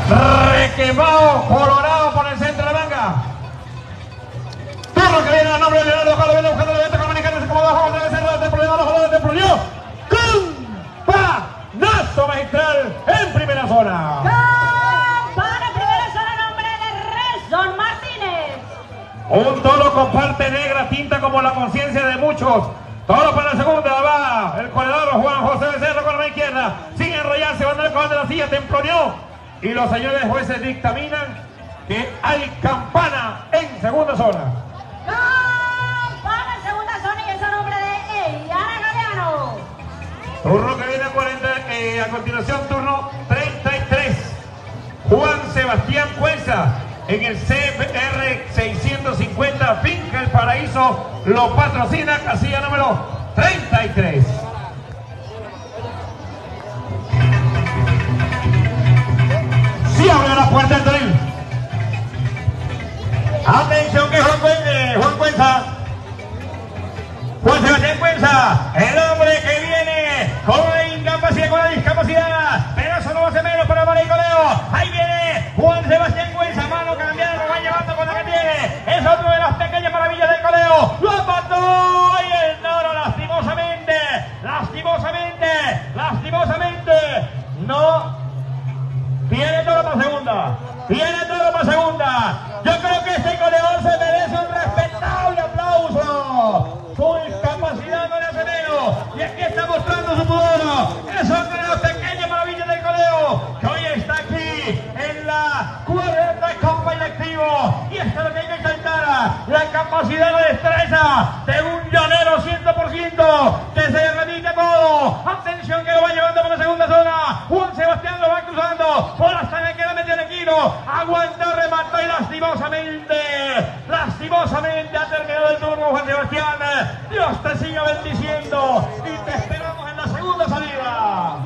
requemado, colorado por el centro de la manga. Turno que viene a nombre de Leonardo Carlos, viene buscando la venta con Manicanes como abajo, debe ser de Temprano, los jugadores de Temprano. Campanazo magistral en primera zona. Campana primera zona, nombre de Rezón Martínez. Un toro con parte negra, tinta como la conciencia de muchos. Toro para la segunda, va el corredor Juan José Becerra con la mano izquierda. Sin enrollarse, van al cojón de la silla, temproneó. Y los señores jueces dictaminan que hay campana en segunda zona. Campana en segunda zona y ese nombre de Eliana Galeano. Turno que viene a 40, a continuación turno 33. Juan Sebastián Cuenza en el CBR 650 Finca El Paraíso, lo patrocina casilla número 33. Sí abre la puerta del tren. Atención que Juan Cuenza. Juan Sebastián Cuenza, el hombre que viene con la incapacidad, con la discapacidad, pero eso no va a ser menos para Maricoleo. Ahí viene Juan Sebastián Cuenza, mano cambiada, lo va llevando con la que tiene. Es otro de las pequeñas maravillas del coleo. Lo mató y el toro lastimosamente, no tiene toro para segunda. Yo creo que este coleador se merece un respetable aplauso. Su incapacidad no le hace menos. Y aquí está mostrando su poder. Es otra de las pequeñas maravillas del coleo, que hoy está aquí en la 40 Copa Electivo. Y esto es lo que hay que exaltar: la capacidad, la destreza de un llanero 100%, que se remite todo. Atención que lo va llevando por la segunda zona. Juan Sebastián lo va cruzando. Por hasta le queda medio equino. Aguanta, remató y lastimosamente ha terminado el turno, Juan Sebastián. Dios te siga bendiciendo y te esperamos en la segunda salida.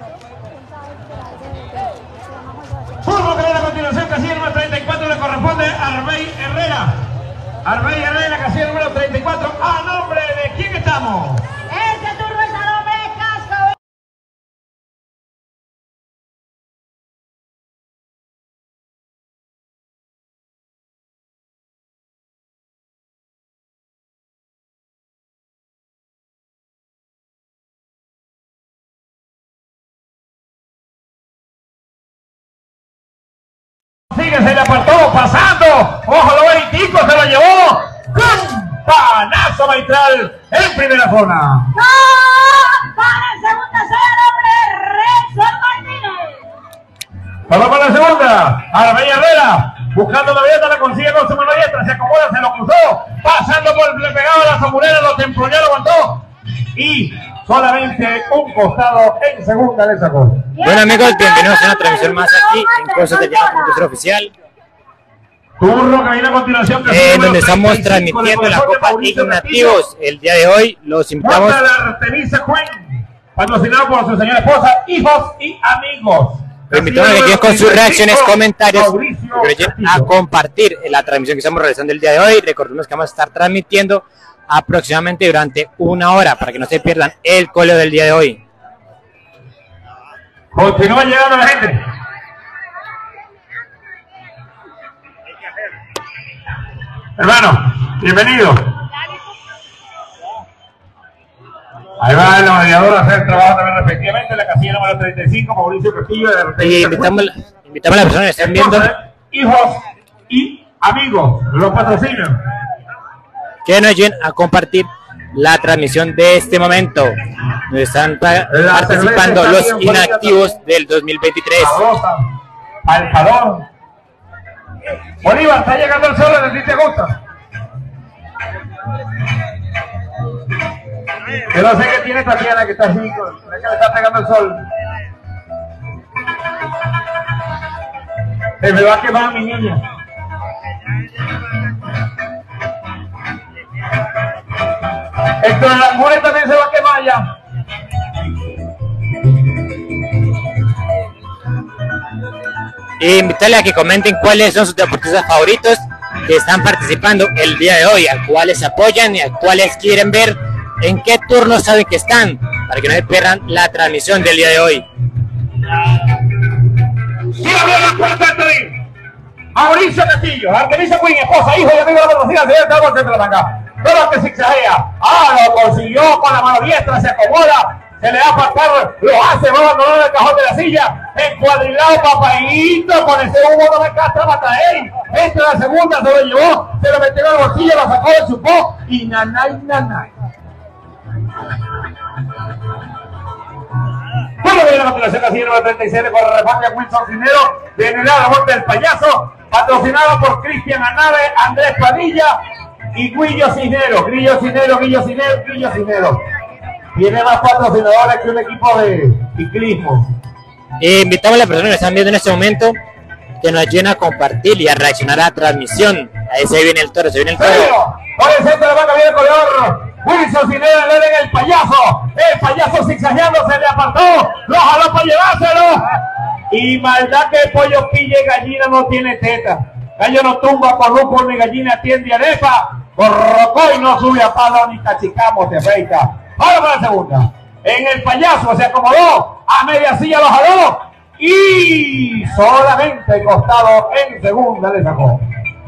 Turno que viene a continuación, casilla número 34, le corresponde a Arbey Herrera. Arbey Herrera, casilla número 34. ¿A nombre de quién estamos? Este turno es a nombre de Cascabel. Sigue, se le apartó, pasando. Ojo, lo ve, Tico se lo llevó. Campanazo magistral en primera zona. Campana en segunda zona, nombre de Rezón Martínez. Vamos para la segunda. Arbey Herrera, buscando la dieta, la consigue con su mano diestra, se acomoda, se lo cruzó, pasando por le pegaba a la zamburera, lo tempronió, lo aguantó. Y solamente un costado en segunda le sacó. Bueno amigos, bienvenidos a una transmisión más aquí en Cosas de Llano, Industria Oficial. Turno que viene a continuación, donde estamos transmitiendo la Copa Ignativos. El día de hoy los invitamos. Patrocinado por su señora esposa, hijos y amigos. Los invitamos a que lleguen con sus reacciones, comentarios, a compartir la transmisión que estamos realizando el día de hoy. Recordemos que vamos a estar transmitiendo aproximadamente durante 1 hora para que no se pierdan el coleo del día de hoy. Continúa llegando la gente. Hermano, bienvenido. Ahí va el mediador a hacer el trabajo también respectivamente en la casilla número 35, Mauricio Castillo de Y invitamos a las personas que estén viendo. Hijos y amigos, los patrocinan. Que nos ayuden a compartir la transmisión de este momento, donde están participando los inactivos del 2023. Alfadón. Bolívar, está llegando el sol, ¿a ti te gusta? Yo no sé qué tiene Tatiana, que está así, es que le está pegando el sol. Se me va a quemar mi niña. Héctor Aranguren también se va a quemar ya. E invitarle a que comenten cuáles son sus deportistas favoritos que están participando el día de hoy, a cuáles apoyan y a cuáles quieren ver, en qué turno saben que están, para que no se pierdan la transmisión del día de hoy. Sí, puerta del Toril. Mauricio Castillo, Artemisa Queen, esposa, hijo y amigo de la patrocina, se lleva el centro de la banca. Todo lo que zigzaguea. Lo consiguió con la mano diestra, se acomoda. Se le va a faltar, lo hace, va a abandonar el cajón de la silla. Encuadrilado, papaíto, con ese humo no me castra Matael. Esta es la segunda, se lo llevó, se lo metió en el bolsillo, lo sacó, lo chupó y nanay. Bueno, viene la continuación la silla número 37 con la refancia Wilson Cisnero, viene la vuelta del payaso, patrocinado por Cristian Anave, Andrés Padilla y Guillo Cisnero. Tiene más patrocinadores que un equipo de ciclismo. Invitamos a las personas que están viendo en este momento que nos ayuden a compartir y a reaccionar a la transmisión. Ahí se viene el toro, Por el centro de la banca viene el corredor Wilson Cisnero, le den el payaso zigzagueando, se le apartó, lo jaló para llevárselo. Y maldad que el pollo pille gallina no tiene teta. Gallo no tumba corrupo ni gallina atiende arepa. Corrocó y no sube a palo ni cachicamo se afeita. Ahora para la segunda. En el payaso se acomodó, a media silla lo jaló y solamente costado en segunda le sacó.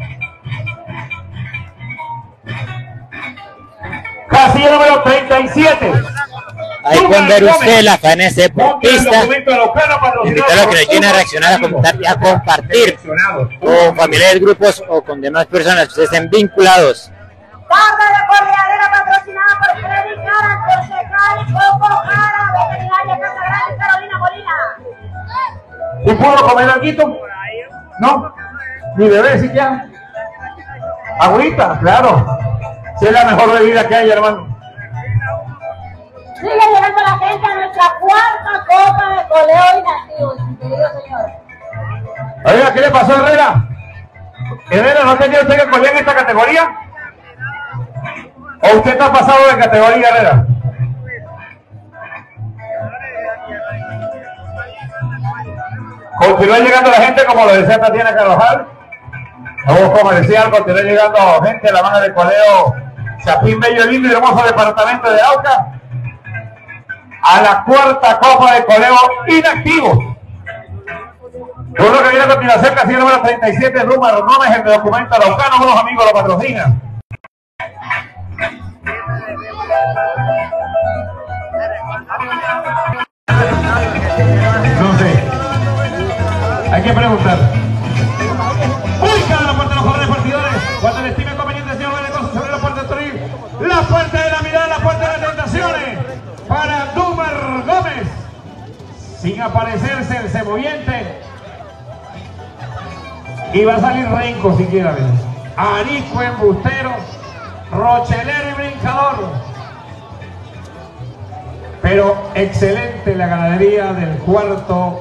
Casilla número 37. Ahí pueden ver ustedes la faena deportista. Invitarlos a que nos ayuden a reaccionar, a comentar y a compartir con familiares, grupos o con demás personas que ustedes estén vinculados. Tarde de corredera patrocinada por Freddy Cara, concejal Coco Cara, veterinaria Casa Grande, Carolina Molina. ¿Y puedo comer algo? ¿No? ¿Ni beber siquiera? Agüita, claro. Si es la mejor bebida que hay, hermano. Sigue llegando la gente a nuestra cuarta copa de coleo inactivos, mi querido señor. Oiga, ¿qué le pasó a Herrera? ¿Herrera no tenía usted que colear en esta categoría? ¿O usted está pasado de categoría, Herrera? Continúa llegando la gente como lo decía Tatiana Carvajal. Como comercial, continúa llegando gente a la mano de coleo Chapín Bello, lindo y hermoso departamento de Auca. A la cuarta copa de coleo inactivo. Uno que viene a continuación, casilla número 37, Ruma Gómez, el documento araucano, unos amigos lo patrocinan. No sé. Hay que preguntar. Ubica la puerta de los jóvenes partidores. Cuando le estime conveniente, señor, vale cosas sobre la puerta de Toril. La puerta de la mirada, la puerta de las tentaciones. Para Dumar Gómez. Sin aparecerse el cebollente. Y va a salir Renco siquiera. Arisco, embustero, rochelero y brincador. Pero excelente la ganadería del cuarto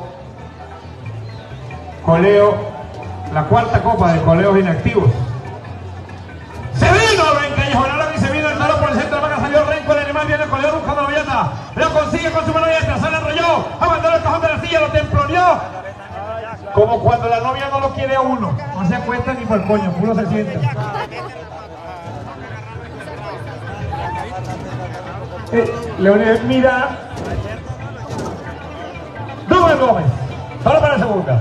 coleo, la cuarta copa de coleos inactivos. Se vino Renca y se vino el toro por el centro de la vaca, salió Renco, el animal viene el coleo buscando la vieta, lo consigue con su mano diestra, se la enrolló, abandonó el cajón de la silla, lo temploneó. Como cuando la novia no lo quiere a uno, no se acuesta ni por el coño, uno se sienta. Leonel mira. Dumar Gómez, solo para la segunda.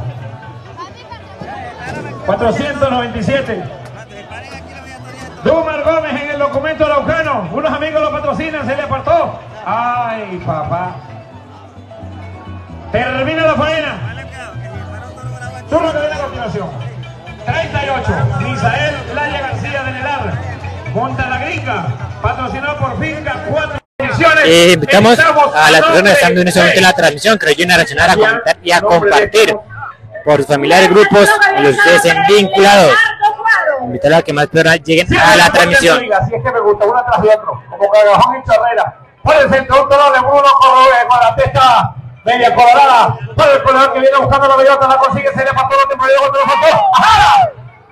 497. Dumar Gómez en el documento araucano. Unos amigos lo patrocinan, se le apartó. Ay, papá. Termina la faena. Turno que viene a continuación. 38. Misael Laya García de Nelar. Monta la Gringa. Patrocinado por Finca 4. Invitamos a las personas que están viendo en este momento la transmisión que nos ayuden a reaccionar, a comentar y a compartir por sus familiares, grupos y los ustedes estén vinculados. Invitarlos a que más personas lleguen a la transmisión. Así es que me gusta, uno tras de otro, como Cagajón y Charrera. Por el centro, un toro de Bruno con la testa media colorada. Por el corredor que viene buscando la bellota, la consigue, se le pasó lo temporal, contra los faltó. ¡Ajá!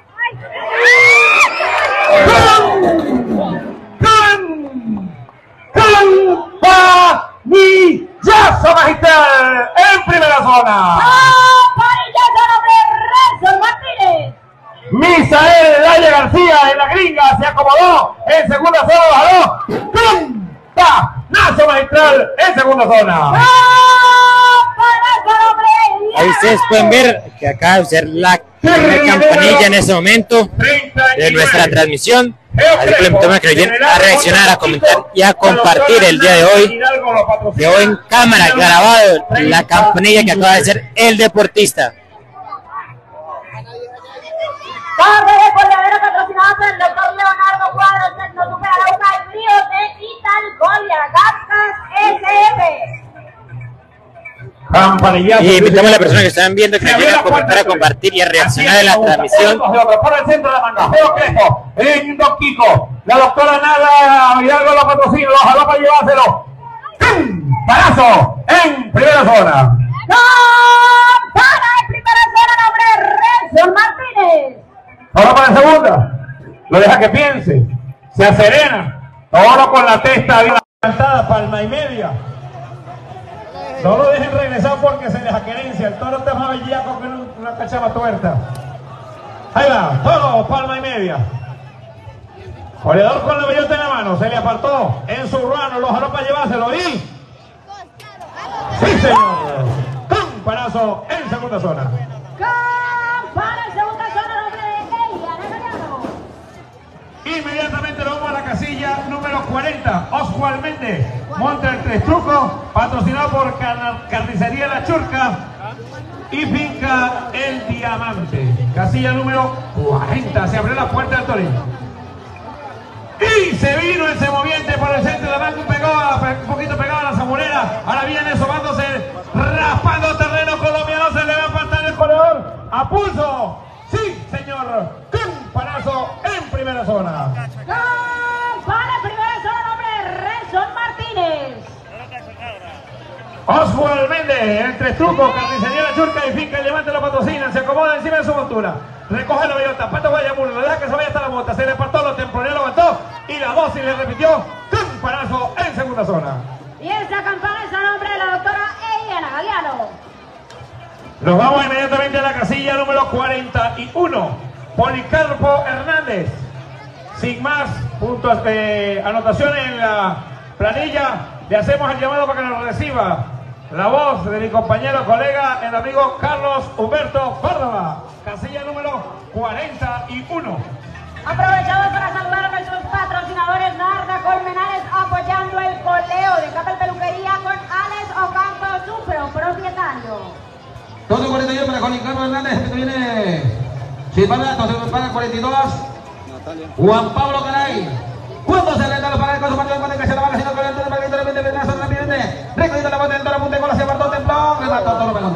¡Campanillazo magistral! En primera zona. ¡Campanillazo de Renzo Martínez! Misael Laya García en la Gringa se acomodó. En segunda zona bajó. ¡Campanazo magistral! En segunda zona. Ahí ustedes pueden ver que acaba de ser la primera campanilla en este momento de nuestra transmisión. Así que le invitamos a que vayan a reaccionar, a comentar y a compartir el día de hoy. Quedó en cámara grabado la campanilla que acaba de ser el deportista. Corre de Coleadero patrocinado por el doctor Leonardo Cuadros, Tecnosupera y Fríos de Italgolia, Gascas SF. Campanillazo. Y invitamos a las personas que están viendo que vayan a comentar, a compartir y a reaccionar en la transmisión. Por el centro de la manga, Feo Crespo, en Don Kiko, la doctora Nada Hidalgo lo patrocina, lo jaló para llevárselo. Parazo en primera zona. Para en primera zona, nombre Renzo Martínez. Ahora para la segunda, lo deja que piense, se aserena, ahora con la testa bien levantada, palma y media. No lo dejen regresar porque se les aquerencia, el toro está más bellaco que una cachama tuerta. Ahí va, toro, palma y media. Goleador con la bellota en la mano, se le apartó en su ruano, lo jaló para llevárselo y... ¡Sí, señor! Campanazo en segunda zona. Campana en segunda zona, nombre de Eliana Galeano. Inmediatamente lo vamos a la casilla número 40. Oswald Méndez monta el tres trucos, patrocinado por Carnicería La Churca y Finca El Diamante. Casilla número 40. Se abrió la puerta del torino. Y se vino ese moviente por el centro de la banca, un poquito pegado a la zamorera. Ahora viene sobándose, raspando terreno colombiano. Se le va a apartar el corredor a pulso. Sí, señor. Campanazo en primera zona. Campana en primera zona, nombre de Renzo Martínez. Oswald Méndez, el tres trucos, Carnicería La Churca y Finca El Diamante lo patrocinan. Se acomoda encima de su montura. Recoge la bellota, Pato Guayamulo, lo deja que se vaya hasta la bota. Se le apartó, lo temporal, lo aguantó y la dosis le repitió. Campanazo en segunda zona. Y esta campana es a nombre de la doctora Eliana Galeano. Nos vamos inmediatamente a la casilla número 41. Policarpo Hernández. Sin más puntos de anotación en la planilla, le hacemos el llamado para que nos reciba la voz de mi compañero, colega, el amigo Carlos Humberto Córdoba. Casilla número 41. Aprovechamos para saludar a nuestros patrocinadores, Narda Colmenares, apoyando el coleo de Capel Peluquería con Alex Ocampo, su propietario. 12:41 para Policarpo Hernández, que viene Silvana, 42. Juan Pablo Caray. Cuando se renta los pagas con su partido con el que se la va haciendo con el toro para que el toro rápidamente. Recorrido la bota del toro, apunte con la se apartó templón, remató toro segunda.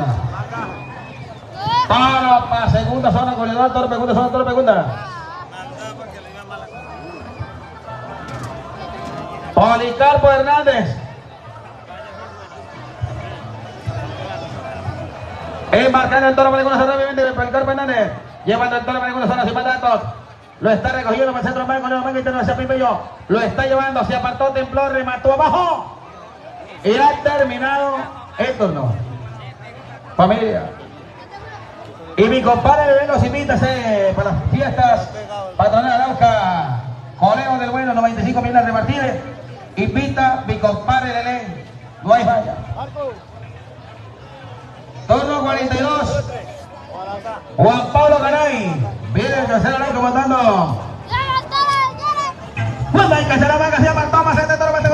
Toro para segunda zona, goleador, toro segunda zona, toro segunda. Policarpo Hernández. Embarcando el toro para segunda zona, rápidamente, Policarpo Hernández. Llevando el toro para segunda zona, sin mandatos. Lo está recogiendo para el centro banco, Leo Manga Internacional Pimpillo. Lo está llevando, se apartó, templó, remató abajo. Y ha terminado el turno. Familia. Y mi compadre Bebé los invita para las fiestas patronales de Arauca. Coleo del Bueno, 95 millones de Martínez. Invita mi compadre Lelén. No hay falla. Turno 42. Juan Pablo Caray. Viene el tercero comandando. Cuando hay que se la manga, se apartó más este toro.